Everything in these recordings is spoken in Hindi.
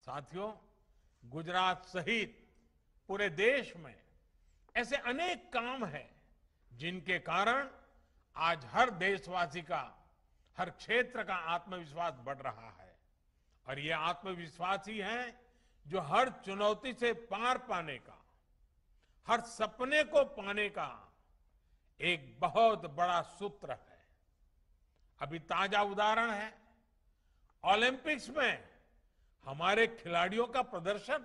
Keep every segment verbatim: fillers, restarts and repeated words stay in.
साथियों, गुजरात सहित पूरे देश में ऐसे अनेक काम हैं जिनके कारण आज हर देशवासी का, हर क्षेत्र का आत्मविश्वास बढ़ रहा है। और ये आत्मविश्वास ही है जो हर चुनौती से पार पाने का, हर सपने को पाने का एक बहुत बड़ा सूत्र है। अभी ताजा उदाहरण है ओलंपिक्स में हमारे खिलाड़ियों का प्रदर्शन।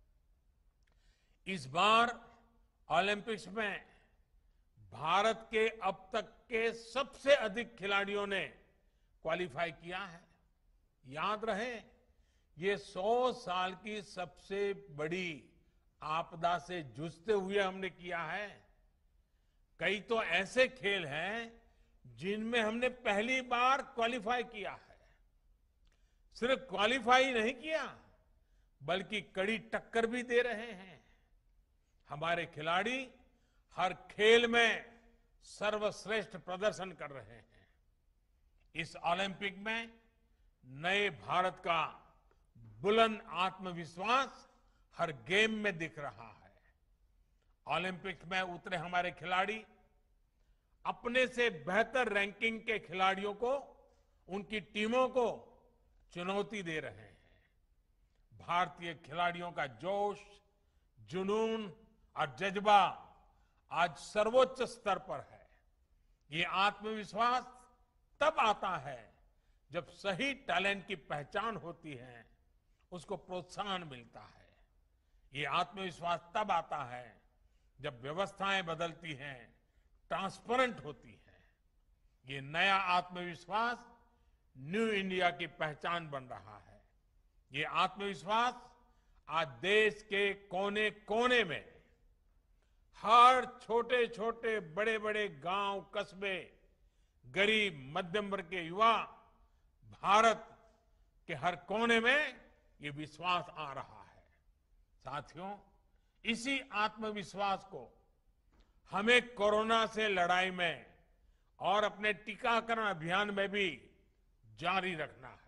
इस बार ओलंपिक्स में भारत के अब तक के सबसे अधिक खिलाड़ियों ने क्वालिफाई किया है। याद रहे, ये सौ साल की सबसे बड़ी आपदा से जूझते हुए हमने किया है। कई तो ऐसे खेल हैं जिनमें हमने पहली बार क्वालिफाई किया है। सिर्फ क्वालिफाई नहीं किया, बल्कि कड़ी टक्कर भी दे रहे हैं। हमारे खिलाड़ी हर खेल में सर्वश्रेष्ठ प्रदर्शन कर रहे हैं। इस ओलंपिक में नए भारत का बुलंद आत्मविश्वास हर गेम में दिख रहा है। ओलंपिक में उतरे हमारे खिलाड़ी अपने से बेहतर रैंकिंग के खिलाड़ियों को, उनकी टीमों को चुनौती दे रहे हैं। भारतीय खिलाड़ियों का जोश, जुनून और जज्बा आज सर्वोच्च स्तर पर है। ये आत्मविश्वास तब आता है जब सही टैलेंट की पहचान होती है, उसको प्रोत्साहन मिलता है। ये आत्मविश्वास तब आता है जब व्यवस्थाएं बदलती हैं, ट्रांसपेरेंट होती हैं। ये नया आत्मविश्वास न्यू इंडिया की पहचान बन रहा है। ये आत्मविश्वास आज देश के कोने कोने में, हर छोटे छोटे बड़े बड़े गांव, कस्बे, गरीब मध्यम वर्ग के युवा, भारत के हर कोने में ये विश्वास आ रहा है। साथियों, इसी आत्मविश्वास को हमें कोरोना से लड़ाई में और अपने टीकाकरण अभियान में भी जारी रखना है।